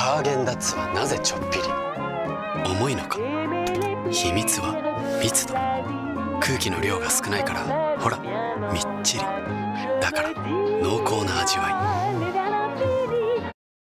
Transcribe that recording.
ハーゲンダッツはなぜちょっぴり重いのか。秘密は密度。空気の量が少ないからほらみっちり。だから濃厚な味わい。